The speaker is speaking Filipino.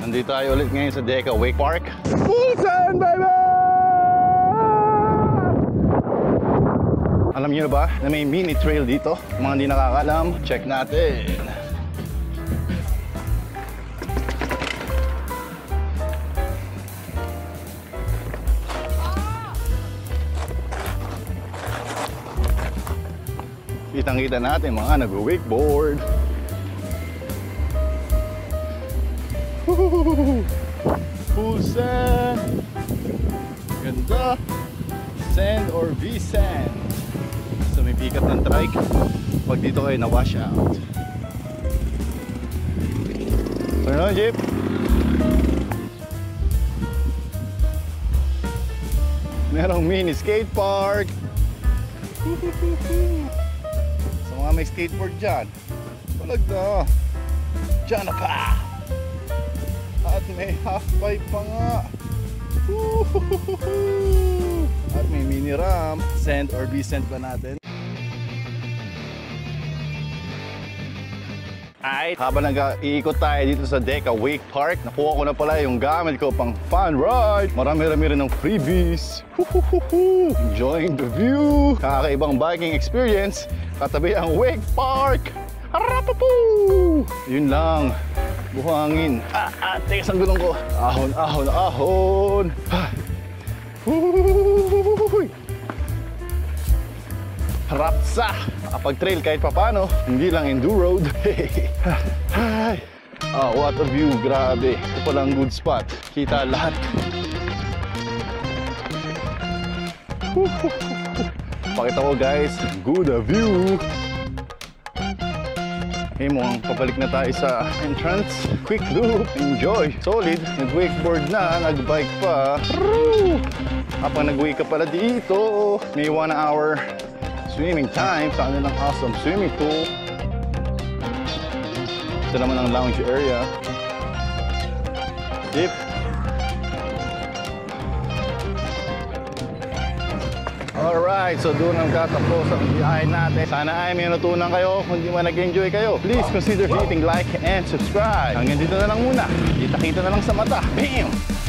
Nandito tayo ulit ngayon sa DECAWAKE Park. Busan, baby! Alam niyo na ba na may mini trail dito? Kung mga hindi nakakaalam, check natin. Kitang-kita natin mga nag-wakeboard. Full sand. Ganda. Sand or V-sand. So may pick up ng trike pag dito kayo na-wash out. So ano, jeep? Merong mini skate park. Sa mga may skateboard dyan, palag na. Dyan na ka. At may half pipe pa nga. At may mini ramp. Sand or V-sand pa natin. Ay, habang nag-iikot tayo dito sa DECAWAKE Park, nakuha ko na pala yung gamit ko pang fun ride. Marami-rami rin ng freebies. Enjoying the view. Kakaibang biking experience. Katabi ang WAKEPARK. Harapapu! Yun lang. Buhangin. Teka, ang gulong ko. Ahon, ahon, ahon. Rapsa! Kapag-trail kahit papano, hindi lang enduro road. What a view, grabe. Ito palang good spot. Kita lahat. Pakita ko guys, good view. Okay, mukhang pabalik na tayo sa entrance. Quick loop, enjoy. Solid, nag-wakeboard na, nag-bike pa. Kapag nag-wake ka pala dito, may 1 hour swimming time sa kanilang awesome swimming pool. Ito naman ang lounge area. Yep. Alright, so doon ang tatapos ang biyahe natin. Sana ay may natutunan kayo. Kung di man nag-enjoy kayo, please consider hitting like and subscribe. Hanggang dito na lang muna. Kita-kita na lang sa mata. Bam!